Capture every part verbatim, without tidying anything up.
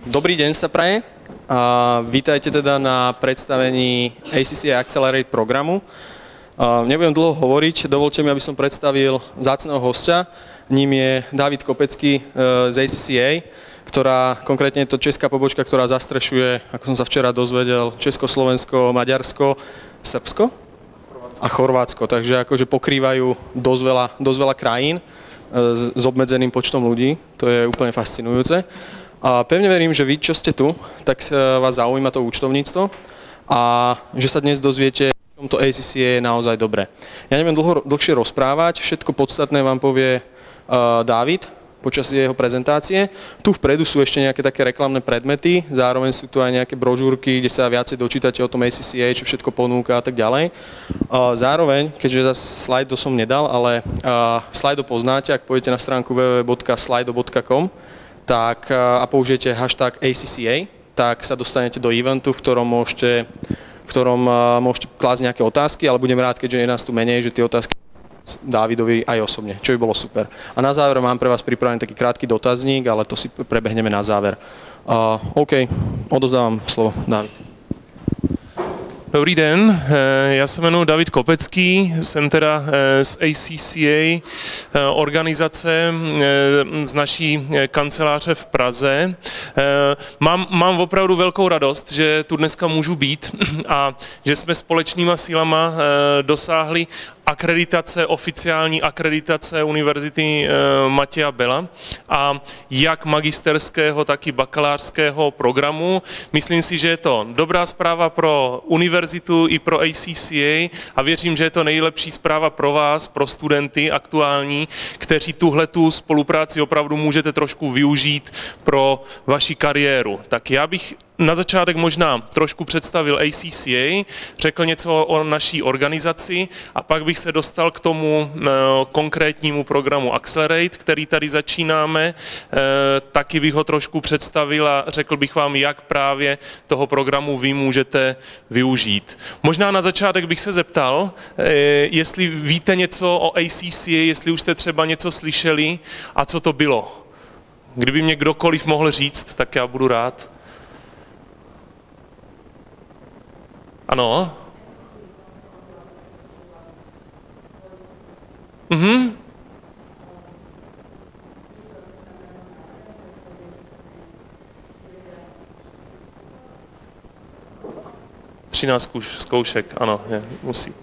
Dobrý deň sa praje. A vítajte teda na predstavení A C C A Accelerate programu. A nebudem dlho hovoriť, dovolte mi, aby som predstavil vzácneho hostia. Ním je David Kopecký z A C C A, ktorá, konkrétne je to česká pobočka, ktorá zastrešuje, ako som sa včera dozvedel, Česko, Slovensko, Maďarsko, Srbsko a Chorvátsko. Takže akože pokrývajú dosť veľa, dosť veľa krajín s, s obmedzeným počtom ľudí. To je úplne fascinujúce. A pevne verím, že vy, čo ste tu, tak vás zaujíma to účtovníctvo a že sa dnes dozviete, v čom to A C C A je naozaj dobré. Ja neviem dlho, dlhšie rozprávať, všetko podstatné vám povie uh, Dávid počas jeho prezentácie. Tu vpredu sú ešte nejaké také reklamné predmety, zároveň sú tu aj nejaké brožúrky, kde sa viacej dočítate o tom A C C A, čo všetko ponúka a tak ďalej. Uh, zároveň, keďže zase slajd to som nedal, ale uh, slajdo poznáte, ak pôjdete na stránku w w w bodka slido bodka com, tak a použijete hashtag A C C A, tak sa dostanete do eventu, v ktorom môžete, v ktorom môžete klásť nejaké otázky, ale budem rád, keďže je nás tu menej, že tie otázky Dávidovi aj osobne, čo by bolo super. A na záver mám pre vás pripravený taký krátky dotazník, ale to si prebehneme na záver. Uh, OK, odozdávam slovo, Dávid. Dobrý den, já se jmenuji David Kopecký, jsem teda z A C C A, organizace z naší kanceláře v Praze. Mám, mám opravdu velkou radost, že tu dneska můžu být a že jsme společnýma sílama dosáhli akreditace, oficiální akreditace Univerzity Matěja Bela a jak magisterského, tak i bakalářského programu. Myslím si, že je to dobrá zpráva pro univerzitu i pro A C C A a věřím, že je to nejlepší zpráva pro vás, pro studenty aktuální, kteří tuhletu spolupráci opravdu můžete trošku využít pro vaši kariéru. Tak já bych na začátek možná trošku představil A C C A, řekl něco o naší organizaci a pak bych se dostal k tomu e, konkrétnímu programu Accelerate, který tady začínáme. E, taky bych ho trošku představil a řekl bych vám, jak právě toho programu vy můžete využít. Možná na začátek bych se zeptal, e, jestli víte něco o A C C A, jestli už jste třeba něco slyšeli a co to bylo. Kdyby mě kdokoliv mohl říct, tak já budu rád. Ano. Mhm. třináct zkoušek, ano, je, musí.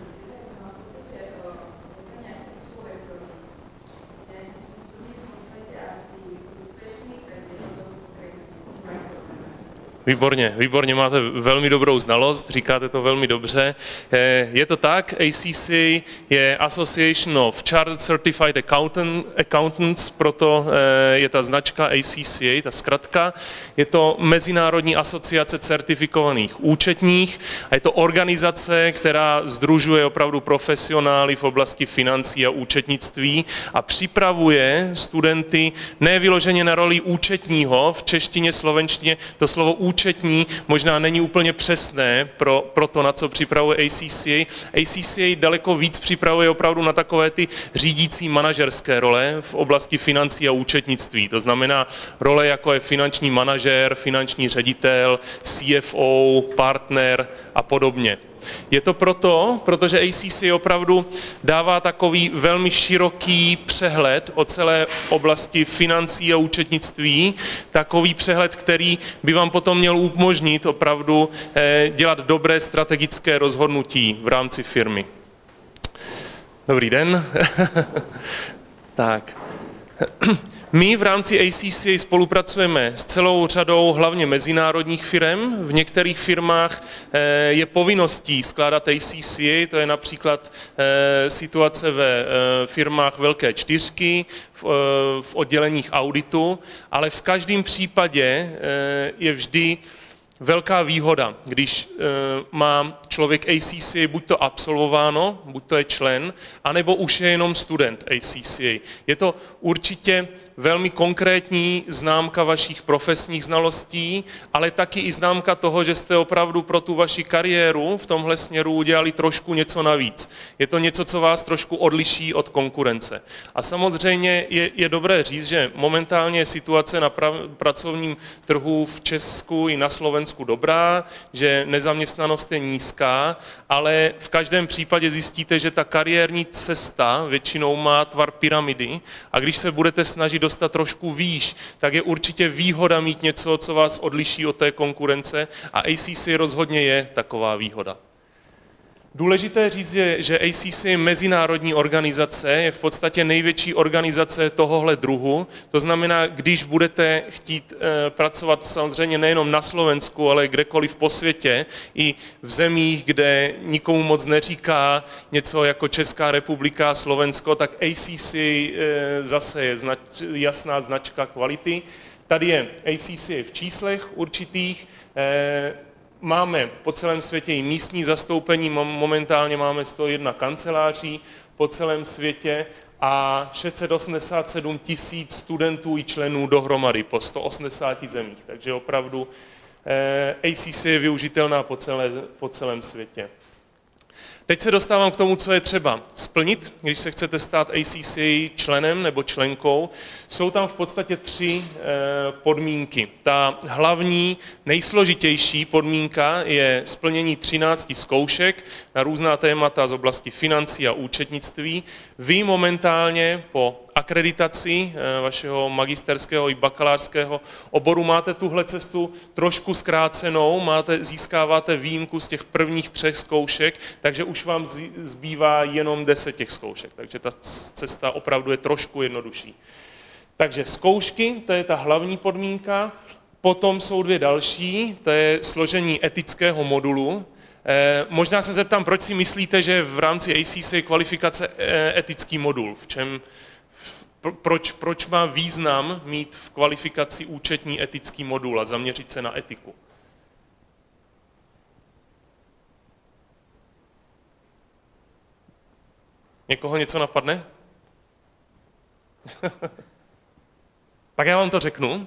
Výborně, výborně, máte velmi dobrou znalost, říkáte to velmi dobře. Je to tak, A C C A je Association of Chartered Certified Accountant, Accountants, proto je ta značka A C C A, ta zkratka. Je to Mezinárodní asociace certifikovaných účetních a je to organizace, která sdružuje opravdu profesionály v oblasti financí a účetnictví a připravuje studenty ne vyloženě na roli účetního, v češtině, slovenštině to slovo účetní možná není úplně přesné pro, pro to, na co připravuje A C C A. A C C A daleko víc připravuje opravdu na takové ty řídící manažerské role v oblasti financí a účetnictví. To znamená role, jako je finanční manažer, finanční ředitel, C F O, partner a podobně. Je to proto, protože A C C A opravdu dává takový velmi široký přehled o celé oblasti financí a účetnictví, takový přehled, který by vám potom měl umožnit opravdu dělat dobré strategické rozhodnutí v rámci firmy. Dobrý den. Tak. My v rámci A C C A spolupracujeme s celou řadou hlavně mezinárodních firm. V některých firmách je povinností skládat A C C A, to je například situace ve firmách Velké čtyřky, v odděleních auditu, ale v každém případě je vždy velká výhoda, když e, má člověk A C C A buď to absolvováno, buď to je člen, anebo už je jenom student A C C A. Je to určitě velmi konkrétní známka vašich profesních znalostí, ale taky i známka toho, že jste opravdu pro tu vaši kariéru v tomhle směru udělali trošku něco navíc. Je to něco, co vás trošku odliší od konkurence. A samozřejmě je, je dobré říct, že momentálně je situace na pra, pracovním trhu v Česku i na Slovensku dobrá, že nezaměstnanost je nízká, ale v každém případě zjistíte, že ta kariérní cesta většinou má tvar pyramidy a když se budete snažit dostat trošku výš, tak je určitě výhoda mít něco, co vás odliší od té konkurence a A C C rozhodně je taková výhoda. Důležité říct je, že A C C je mezinárodní organizace, je v podstatě největší organizace tohohle druhu. To znamená, když budete chtít e, pracovat samozřejmě nejenom na Slovensku, ale kdekoliv po světě, i v zemích, kde nikomu moc neříká něco jako Česká republika, Slovensko, tak A C C e, zase je znač, jasná značka kvality. Tady je A C C v číslech určitých, e, máme po celém světě i místní zastoupení, momentálně máme sto jedna kanceláří po celém světě a šest set osmdesát sedm tisíc studentů i členů dohromady po sto osmdesáti zemích. Takže opravdu A C C je využitelná po, celé, po celém světě. Teď se dostávám k tomu, co je třeba splnit, když se chcete stát A C C členem nebo členkou. Jsou tam v podstatě tři podmínky. Ta hlavní, nejsložitější podmínka je splnění třinácti zkoušek na různá témata z oblasti financí a účetnictví. Vy momentálně po akreditaci vašeho magisterského i bakalářského oboru máte tuhle cestu trošku zkrácenou, máte, získáváte výjimku z těch prvních třech zkoušek, takže už vám zbývá jenom deset těch zkoušek, takže ta cesta opravdu je trošku jednodušší. Takže zkoušky, to je ta hlavní podmínka, potom jsou dvě další, to je složení etického modulu. Eh, možná se zeptám, proč si myslíte, že v rámci A C C je kvalifikace eh, etický modul, v čem Proč, proč má význam mít v kvalifikaci účetní etický modul a zaměřit se na etiku? Někoho něco napadne? Tak já vám to řeknu.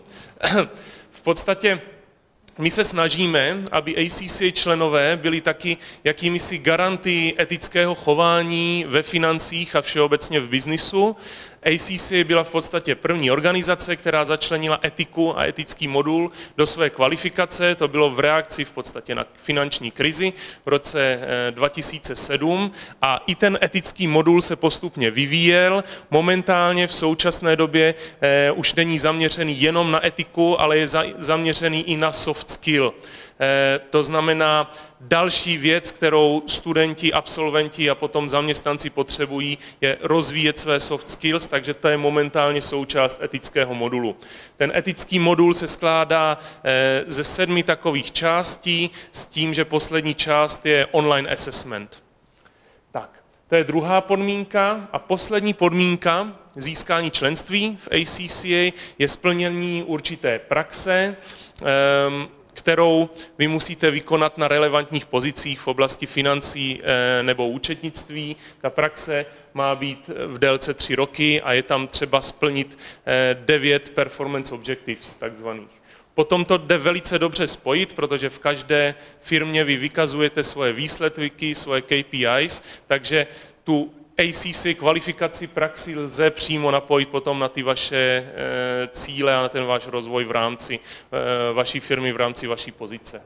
V podstatě my se snažíme, aby A C C členové byli taky jakýmisi garanty etického chování ve financích a všeobecně v biznisu. A C C byla v podstatě první organizace, která začlenila etiku a etický modul do své kvalifikace. To bylo v reakci v podstatě na finanční krizi v roce dva tisíce sedm a i ten etický modul se postupně vyvíjel. Momentálně v současné době eh, už není zaměřený jenom na etiku, ale je za, zaměřený i na soft skill. Eh, to znamená, další věc, kterou studenti, absolventi a potom zaměstnanci potřebují, je rozvíjet své soft skills, takže to je momentálně součást etického modulu. Ten etický modul se skládá eh, ze sedmi takových částí s tím, že poslední část je online assessment. Tak, to je druhá podmínka a poslední podmínka získání členství v A C C A je splnění určité praxe, eh, kterou vy musíte vykonat na relevantních pozicích v oblasti financí nebo účetnictví. Ta praxe má být v délce tři roky a je tam třeba splnit devět performance objectives takzvaných. Potom to jde velice dobře spojit, protože v každé firmě vy vykazujete svoje výsledky, svoje K P Is, takže tu A C C kvalifikaci praxi lze přímo napojit potom na ty vaše cíle a na ten váš rozvoj v rámci vaší firmy, v rámci vaší pozice.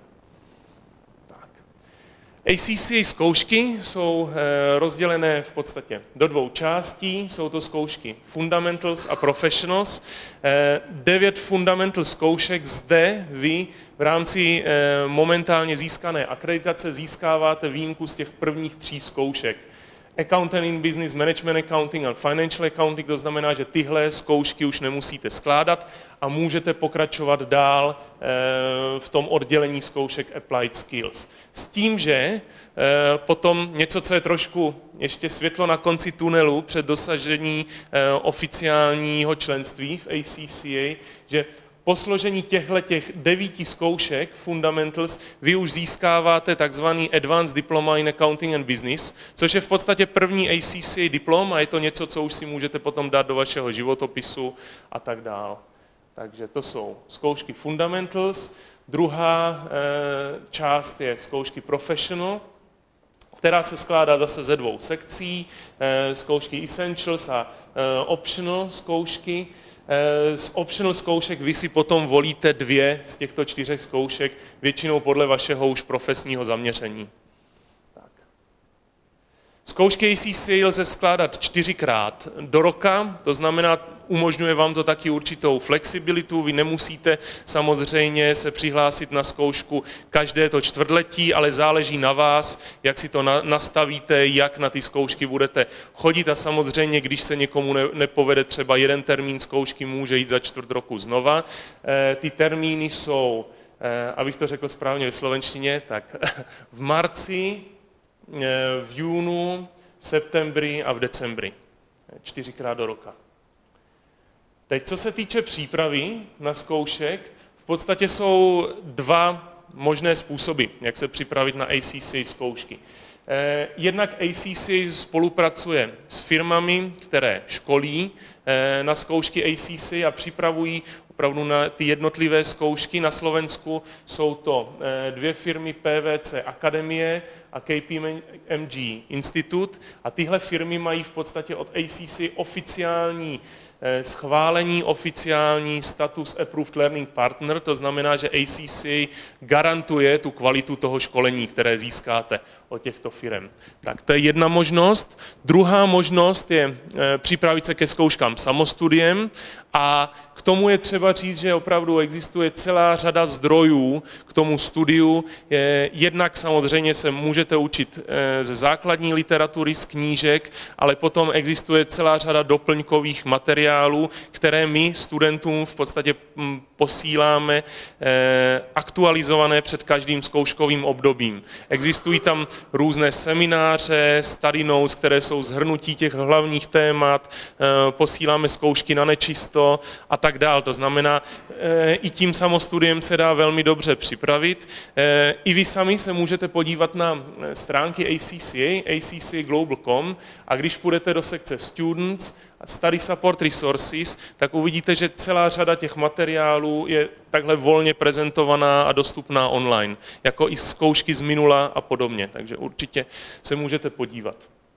Tak. A C C zkoušky jsou rozdělené v podstatě do dvou částí. Jsou to zkoušky Fundamentals a Professionals. Devět Fundamental zkoušek zde vy v rámci momentálně získané akreditace získáváte výjimku z těch prvních tří zkoušek. Accounting in Business, Management Accounting a Financial Accounting, to znamená, že tyhle zkoušky už nemusíte skládat a můžete pokračovat dál v tom oddělení zkoušek Applied Skills. S tím, že potom něco, co je trošku ještě světlo na konci tunelu před dosažení oficiálního členství v A C C A, že po složení těchto těch devíti zkoušek Fundamentals vy už získáváte takzvaný Advanced Diploma in Accounting and Business, což je v podstatě první A C C A diplom a je to něco, co už si můžete potom dát do vašeho životopisu a tak dál. Takže to jsou zkoušky Fundamentals. Druhá e, část je zkoušky Professional, která se skládá zase ze dvou sekcí, e, zkoušky Essentials a e, Optional zkoušky. E, z Optional zkoušek vy si potom volíte dvě z těchto čtyřech zkoušek, většinou podle vašeho už profesního zaměření. Zkoušky A C C A lze skládat čtyřikrát do roka, to znamená, umožňuje vám to taky určitou flexibilitu, vy nemusíte samozřejmě se přihlásit na zkoušku každé to čtvrtletí, ale záleží na vás, jak si to nastavíte, jak na ty zkoušky budete chodit a samozřejmě, když se někomu nepovede třeba jeden termín zkoušky, může jít za čtvrt roku znova. Ty termíny jsou, abych to řekl správně ve slovenštině, tak v marci, v júnu, v septembri a v decembri. Čtyřikrát do roka. Teď, co se týče přípravy na zkoušek, v podstatě jsou dva možné způsoby, jak se připravit na A C C A zkoušky. Jednak A C C A spolupracuje s firmami, které školí na zkoušky A C C A a připravují opravdu na ty jednotlivé zkoušky. Na Slovensku jsou to dvě firmy P V C Akademie a K P M G Institut a tyhle firmy mají v podstatě od A C C A oficiální schválení, oficiální status Approved Learning Partner, to znamená, že A C C A garantuje tu kvalitu toho školení, které získáte od těchto firm. Tak to je jedna možnost. Druhá možnost je připravit se ke zkouškám samostudiem a k tomu je třeba říct, že opravdu existuje celá řada zdrojů k tomu studiu. Jednak samozřejmě se můžete učit ze základní literatury, z knížek, ale potom existuje celá řada doplňkových materiálů, které my studentům v podstatě posíláme aktualizované před každým zkouškovým obdobím. Existují tam různé semináře, study notes, které jsou shrnutí těch hlavních témat, posíláme zkoušky na nečisto a tak dál. To znamená, i tím samostudiem se dá velmi dobře připravit. I vy sami se můžete podívat na stránky A C C A, A C C A Global tečka com a když půjdete do sekce Students a Study Support Resources, tak uvidíte, že celá řada těch materiálů je takhle volně prezentovaná a dostupná online, jako i zkoušky z minula a podobně, takže určitě se můžete podívat.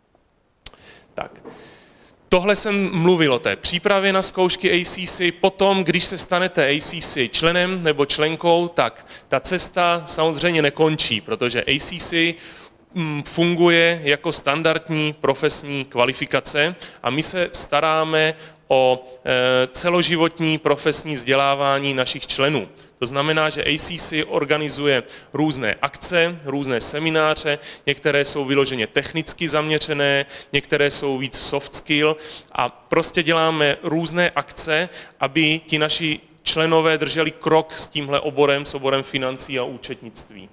Tak. Tohle jsem mluvil o té přípravě na zkoušky A C C A, potom, když se stanete A C C A členem nebo členkou, tak ta cesta samozřejmě nekončí, protože A C C A funguje jako standardní profesní kvalifikace a my se staráme o celoživotní profesní vzdělávání našich členů. To znamená, že A C C organizuje různé akce, různé semináře, některé jsou vyloženě technicky zaměřené, některé jsou víc soft skill a prostě děláme různé akce, aby ti naši členové drželi krok s tímhle oborem, s oborem financí a účetnictví.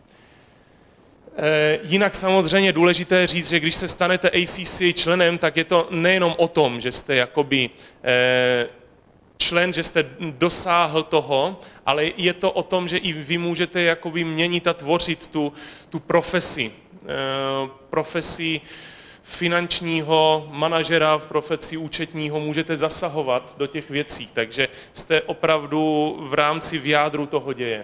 Jinak samozřejmě důležité říct, že když se stanete A C C členem, tak je to nejenom o tom, že jste jakoby člen, že jste dosáhl toho, ale je to o tom, že i vy můžete jakoby měnit a tvořit tu, tu profesi. Profesi finančního manažera, v profesi účetního můžete zasahovat do těch věcí, takže jste opravdu v rámci v jádru toho děje.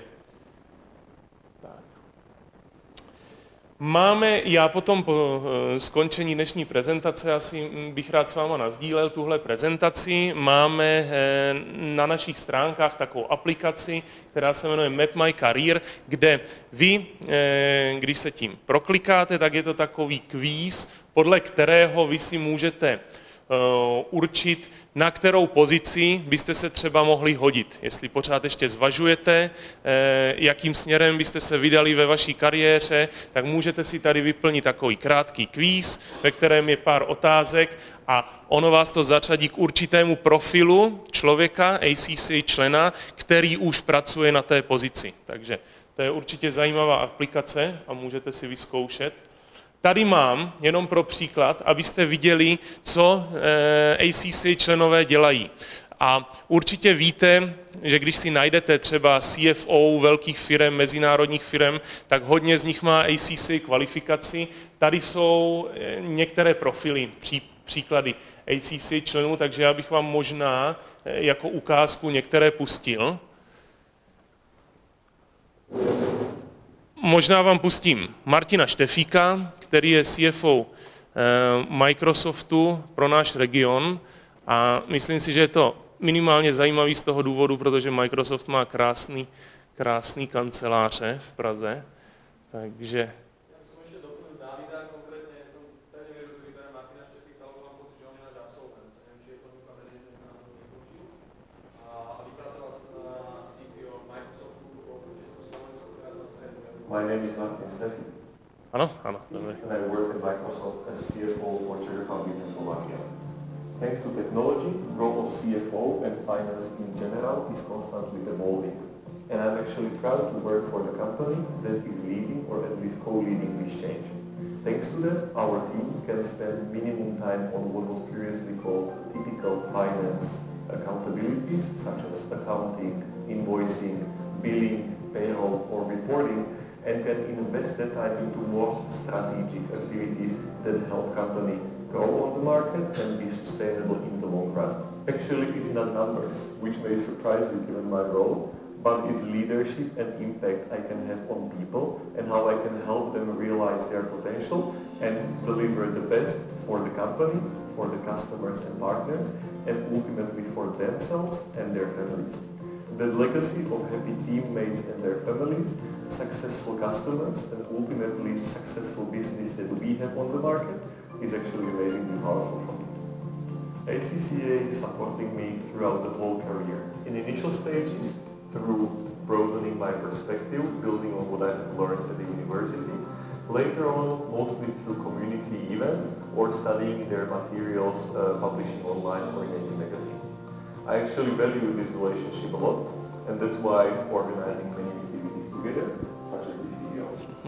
Máme, já potom po skončení dnešní prezentace asi bych rád s váma nasdílel tuhle prezentaci. Máme na našich stránkách takovou aplikaci, která se jmenuje Map My Career, kde vy, když se tím proklikáte, tak je to takový kvíz, podle kterého vy si můžete určit, na kterou pozici byste se třeba mohli hodit. Jestli pořád ještě zvažujete, jakým směrem byste se vydali ve vaší kariéře, tak můžete si tady vyplnit takový krátký kvíz, ve kterém je pár otázek a ono vás to začadí k určitému profilu člověka, A C C člena, který už pracuje na té pozici. Takže to je určitě zajímavá aplikace a můžete si vyzkoušet. Tady mám, jenom pro příklad, abyste viděli, co A C C členové dělají. A určitě víte, že když si najdete třeba C F O velkých firm, mezinárodních firm, tak hodně z nich má A C C kvalifikaci. Tady jsou některé profily, pří, příklady A C C členů, takže já bych vám možná jako ukázku některé pustil. Možná vám pustím Martina Štefíka, který je C F O Microsoftu pro náš region a myslím si, že je to minimálně zajímavý z toho důvodu, protože Microsoft má krásný, krásný kanceláře v Praze, takže... My name is Martin Štefík. Ano, ano. And I work at Microsoft as C F O for Czech Republic and Slovakia. Thanks to technology, the role of C F O and finance in general is constantly evolving. And I'm actually proud to work for the company that is leading or at least co-leading this change. Thanks to that, our team can spend minimum time on what was previously called typical finance accountabilities, such as accounting, invoicing, billing, payroll, or reporting, and can invest that time into more strategic activities that help company grow on the market and be sustainable in the long run. Actually, it's not numbers, which may surprise you given my role, but it's leadership and impact I can have on people and how I can help them realize their potential and deliver the best for the company, for the customers and partners, and ultimately for themselves and their families. The legacy of happy teammates and their families, successful customers, and ultimately successful business that we have on the market is actually amazingly powerful for me. A C C A is supporting me throughout the whole career. In initial stages, through broadening my perspective, building on what I have learned at the university. Later on, mostly through community events or studying their materials, uh, publishing online or in a magazine. I actually value this relationship a lot, and that's why organizing many activities together, such as this video.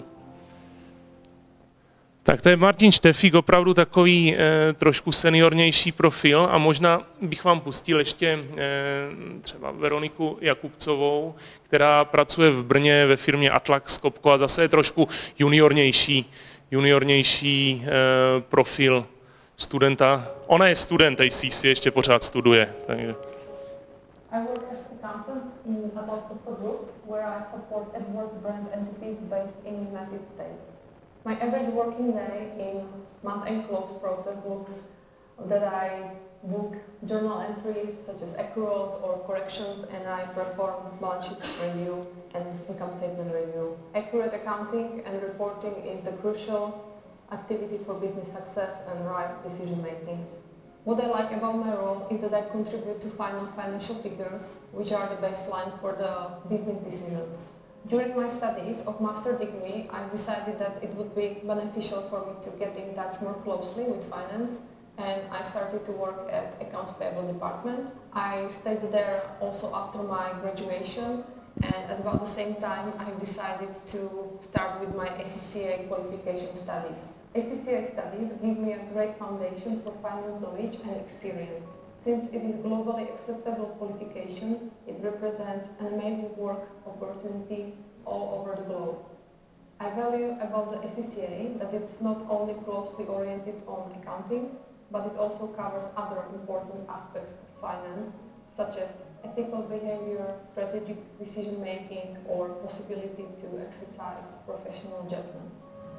Tak to je Martin Štefík, opravdu takový e, trošku seniornější profil a možná bych vám pustil ještě e, třeba Veroniku Jakubcovou, která pracuje v Brně ve firmě Atlax Copco a zase je trošku juniornější, juniornější e, profil studenta. Ona je student A C C, ještě pořád studuje. Takže. I work as accountant in Atlas Copco Group, where I support AdWords brand entities based in the United States. My average working day in month-end close process looks that I book journal entries such as accruals or corrections, and I perform balance sheet review and income statement review. Accurate accounting and reporting is the crucial activity for business success and right decision making. What I like about my role is that I contribute to final financial figures, which are the baseline for the business decisions. During my studies of master degree, I decided that it would be beneficial for me to get in touch more closely with finance, and I started to work at accounts payable department. I stayed there also after my graduation, and at about the same time I decided to start with my A C C A qualification studies. A C C A studies give me a great foundation for finance knowledge and experience. Since it is globally acceptable qualification, it represents an amazing work opportunity all over the globe. I value about the A C C A that it's not only closely oriented on accounting, but it also covers other important aspects of finance, such as ethical behavior, strategic decision making, or possibility to exercise professional judgment.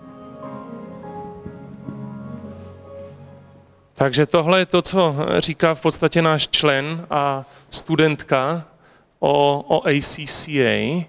Takže tohle je to, co říká v podstatě náš člen a studentka o, o A C C A.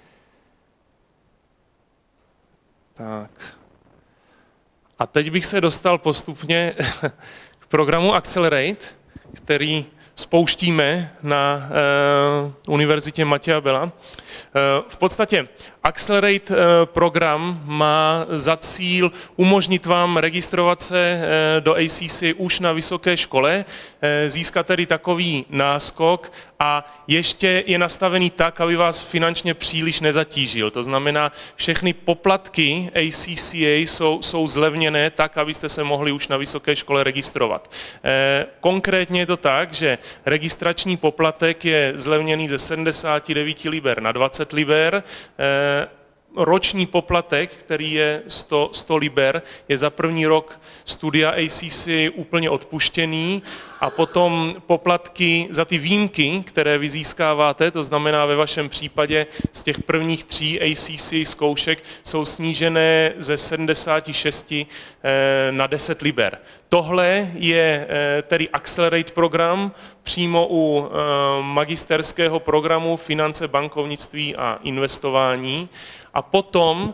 Tak. A teď bych se dostal postupně k programu Accelerate, který spouštíme na uh, Univerzitě Matěja Bela. V podstatě Accelerate program má za cíl umožnit vám registrovat se do A C C už na vysoké škole, získat tedy takový náskok a ještě je nastavený tak, aby vás finančně příliš nezatížil. To znamená, všechny poplatky A C C A jsou, jsou zlevněné tak, abyste se mohli už na vysoké škole registrovat. Konkrétně je to tak, že registrační poplatek je zlevněný ze sedmdesát devět liber na dvacet liber. Roční poplatek, který je sto, sto liber, je za první rok studia A C C úplně odpuštěný a potom poplatky za ty výjimky, které vy získáváte, to znamená ve vašem případě z těch prvních tří A C C zkoušek, jsou snížené ze sedmdesát šest na deset liber. Tohle je tedy Accelerate program přímo u magisterského programu Finance, bankovnictví a investování. A potom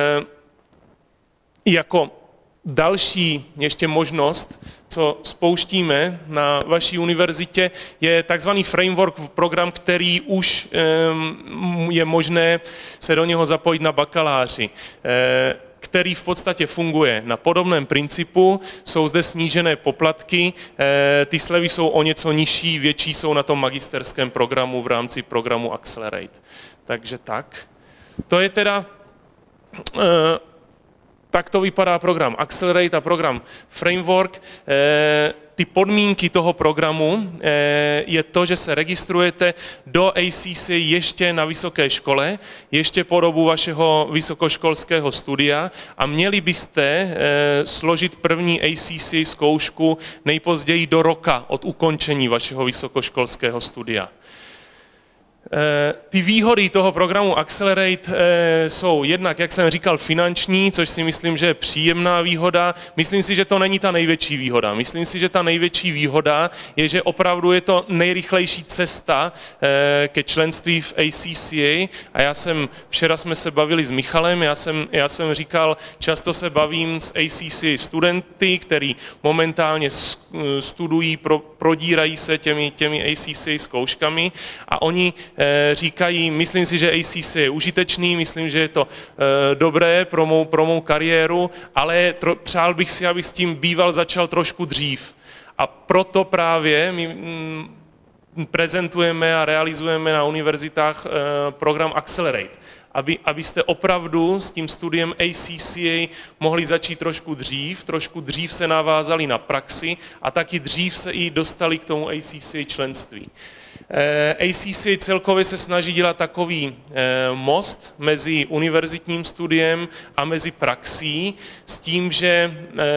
jako další ještě možnost, co spouštíme na vaší univerzitě, je takzvaný framework program, který už je možné se do něho zapojit na bakaláři, který v podstatě funguje na podobném principu. Jsou zde snížené poplatky, ty slevy jsou o něco nižší, větší jsou na tom magisterském programu v rámci programu Accelerate. Takže tak. To je teda, tak to vypadá program Accelerate a program Framework. Ty podmínky toho programu je to, že se registrujete do A C C ještě na vysoké škole, ještě po dobu vašeho vysokoškolského studia a měli byste složit první A C C zkoušku nejpozději do roka od ukončení vašeho vysokoškolského studia. Ty výhody toho programu Accelerate jsou jednak, jak jsem říkal, finanční, což si myslím, že je příjemná výhoda. Myslím si, že to není ta největší výhoda. Myslím si, že ta největší výhoda je, že opravdu je to nejrychlejší cesta ke členství v A C C A. A já jsem, včera jsme se bavili s Michalem, já jsem, já jsem říkal, často se bavím s A C C studenty, který momentálně studují, pro, prodírají se těmi, těmi A C C zkouškami a oni říkají, myslím si, že A C C je užitečný, myslím, že je to dobré pro mou, pro mou kariéru, ale tro, přál bych si, abych s tím býval začal trošku dřív. A proto právě my prezentujeme a realizujeme na univerzitách program Accelerate, aby, abyste opravdu s tím studiem A C C A mohli začít trošku dřív, trošku dřív se navázali na praxi a taky dřív se i dostali k tomu A C C A členství. A C C celkově se snaží dělat takový most mezi univerzitním studiem a mezi praxí s tím, že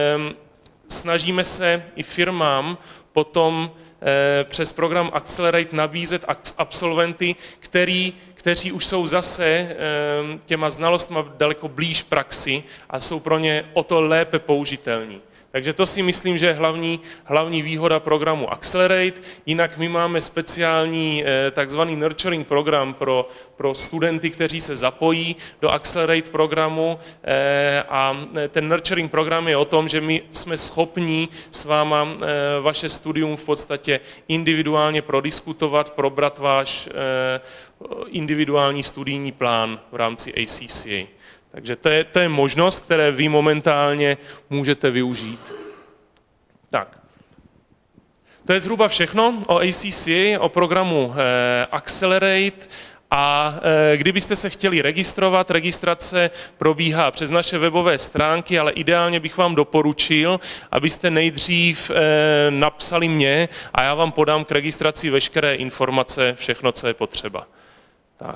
snažíme se i firmám potom přes program Accelerate nabízet absolventy, který, kteří už jsou zase těma znalostma daleko blíž praxi a jsou pro ně o to lépe použitelní. Takže to si myslím, že je hlavní, hlavní výhoda programu Accelerate. Jinak my máme speciální takzvaný nurturing program pro, pro studenty, kteří se zapojí do Accelerate programu a ten nurturing program je o tom, že my jsme schopni s váma vaše studium v podstatě individuálně prodiskutovat, probrat váš individuální studijní plán v rámci A C C A. Takže to je, to je možnost, které vy momentálně můžete využít. Tak. To je zhruba všechno o A C C A, o programu eh, Accelerate. A eh, kdybyste se chtěli registrovat, registrace probíhá přes naše webové stránky, ale ideálně bych vám doporučil, abyste nejdřív eh, napsali mě a já vám podám k registraci veškeré informace, všechno, co je potřeba. Tak.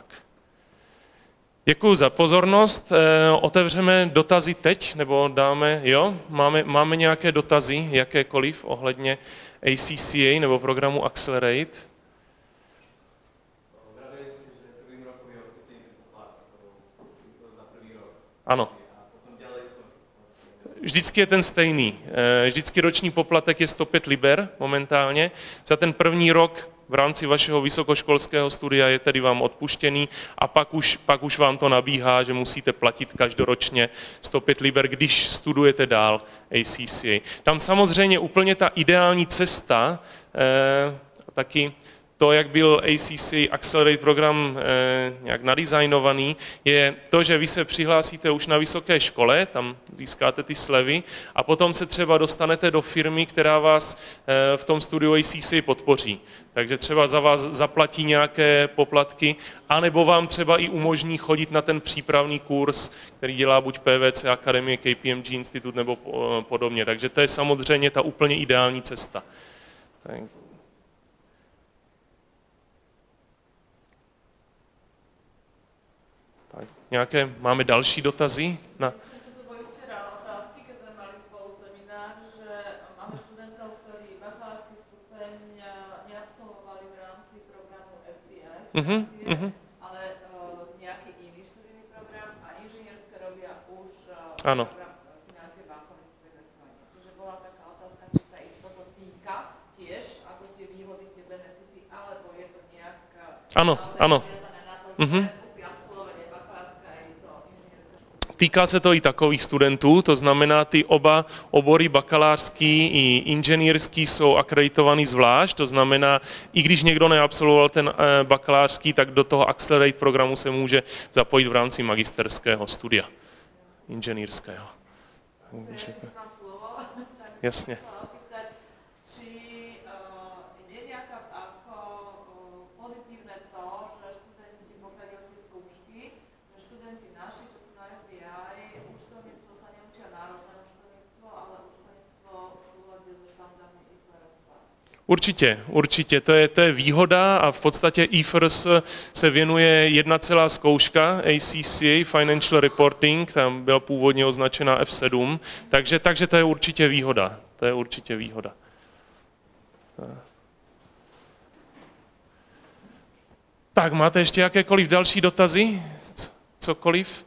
Děkuji za pozornost. Otevřeme dotazy teď, nebo dáme, jo? Máme, máme nějaké dotazy, jakékoliv, ohledně A C C A nebo programu Accelerate? Ano. Vždycky je ten stejný. Vždycky roční poplatek je sto pět liber momentálně. Za ten první rok v rámci vašeho vysokoškolského studia je tedy vám odpuštěný a pak už, pak už vám to nabíhá, že musíte platit každoročně sto pět liber, když studujete dál A C C A. Tam samozřejmě úplně ta ideální cesta, eh, taky to, jak byl A C C Accelerate program nějak nadizajnovaný, je to, že vy se přihlásíte už na vysoké škole, tam získáte ty slevy a potom se třeba dostanete do firmy, která vás v tom studiu A C C podpoří. Takže třeba za vás zaplatí nějaké poplatky, anebo vám třeba i umožní chodit na ten přípravný kurz, který dělá buď P V C Akademie, K P M G Institut nebo podobně. Takže to je samozřejmě ta úplně ideální cesta. Tak. Tak, nějaké, máme další dotazy? Na... To boli včera otázky, keď sme mali spolu seminár, že máme študentov, ktorí bakalársky stupeň neabsolvovali v rámci programu F B I, uh-huh, uh-huh. ale uh, nejaký iný študijný program a inžinierské robia už uh, Áno. program financie bankovníctva investovania. Čiže bola taká otázka, či sa ich toto týka tiež, ako tie výhody, tie benefity, alebo je to nejaká... Áno, áno. Uh-huh. Týká se to i takových studentů, to znamená, ty oba obory bakalářský i inženýrský jsou akreditovaný zvlášť, to znamená, i když někdo neabsolvoval ten bakalářský, tak do toho Accelerate programu se může zapojit v rámci magisterského studia inženýrského. Jasně. Určitě, určitě, to je, to je výhoda a v podstatě I F R S se věnuje jedna celá zkouška A C C A, Financial Reporting, tam byla původně označena F sedm, takže, takže to je určitě výhoda, to je určitě výhoda. Tak, máte ještě jakékoliv další dotazy? C- cokoliv?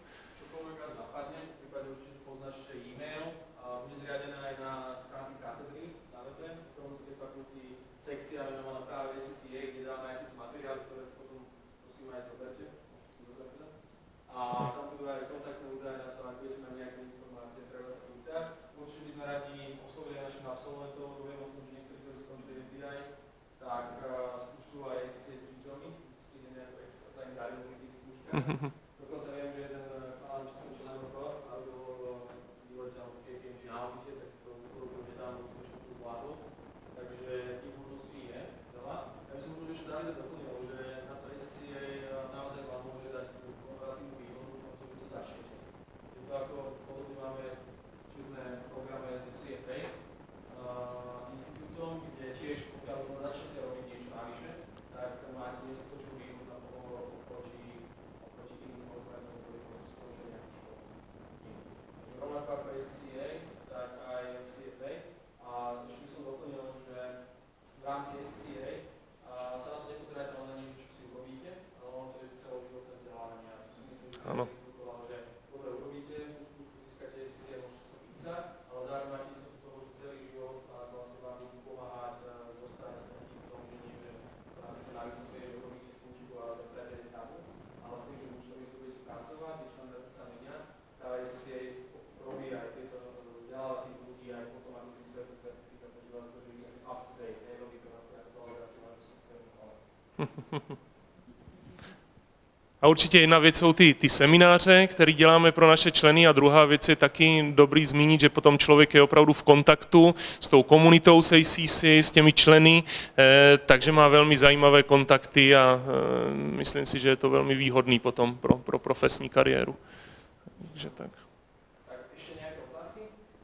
Dokonca viem, že jeden chalán, čo som učil na Morko, a bol výletel v K P M G na audite, tak si to urobil nedávno tú vládu. Takže tých možností je veľa. Ja by som možno ešte Davida doplnil, že na to A C C A naozaj vám môže dať tú komparatívnu výhodu v tom, že to začnete. Je to ako podobne máme študné programy s C F A institútom, kde tiež pokiaľ začnete robiť niečo navyše, tak máte neskutočnú výhodu na pohovor oproti rovnako ako A C C A, tak aj C F A. A ešte by som doplnil, že v rámci A C C A sa na to nepozerajte len na niečo, čo si urobíte, ale ono to je celoživotné vzdelávanie. A to si myslím, že som vysvetloval, že dobre urobíte, skúšku získate A C C A, môžete si to písať, ale zároveň máte istotu toho, že celý život vlastne vám budú pomáhať dostať sa na tým tom, že nie, že napríklad na vysoké urobíte skúšku a dostanete tabu, ale s tým, že už to budete pracovať, tie štandardy sa menia, práve A C C A robí aj tieto vzdelávacích ľudí, aj potom, ako získate certifikát, takže vás drží up to date, nerobí to vlastne ako validáciu vášho systému, ale... A určitě jedna věc jsou ty, ty semináře, které děláme pro naše členy a druhá věc je taky dobrý zmínit, že potom člověk je opravdu v kontaktu s tou komunitou s A C C, s těmi členy, eh, takže má velmi zajímavé kontakty a eh, myslím si, že je to velmi výhodný potom pro, pro profesní kariéru. Takže tak. Tak ještě nějaké otázky?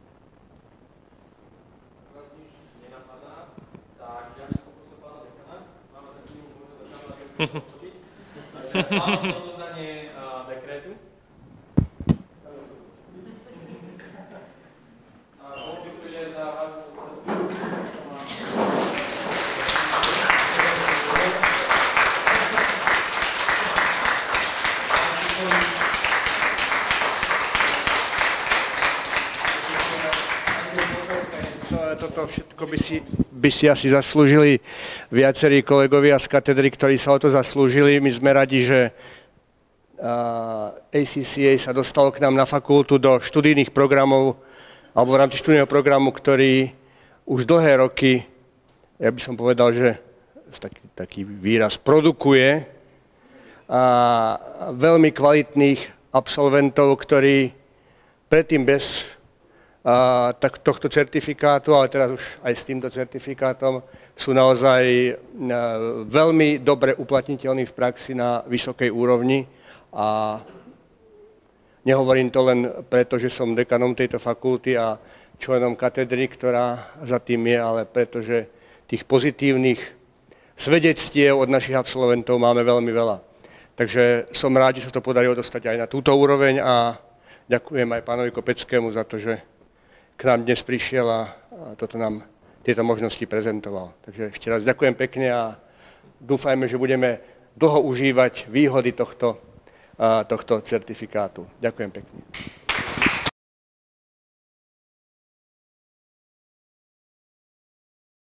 Vás nič nenapadá, tak já bych poprosil pána dekana, máme takový možnost do kamery, jak můžeme odfotit. Takže slavnostné odozdanie dekrétu. A bol by tu je za hlavnú otázku. Toto všetko by si, by si asi zaslúžili viacerí kolegovia z katedry, ktorí sa o to zaslúžili. My sme radi, že A C C A sa dostalo k nám na fakultu do študijných programov, alebo v rámci študijného programu, ktorý už dlhé roky, ja by som povedal, že taký, taký výraz, produkuje a veľmi kvalitných absolventov, ktorí predtým bez a, tak, tohto certifikátu, ale teraz už aj s týmto certifikátom, sú naozaj a, veľmi dobre uplatniteľní v praxi na vysokej úrovni. A nehovorím to len preto, že som dekanom tejto fakulty a členom katedry, ktorá za tým je, ale preto, že tých pozitívnych svedectiev od našich absolventov máme veľmi veľa. Takže som rád, že sa to podarilo dostať aj na túto úroveň a ďakujem aj pánovi Kopeckému za to, že k nám dnes prišiel a toto nám tieto možnosti prezentoval. Takže ešte raz ďakujem pekne a dúfajme, že budeme dlho užívať výhody tohto, tohto certifikátu. Ďakujem pekne.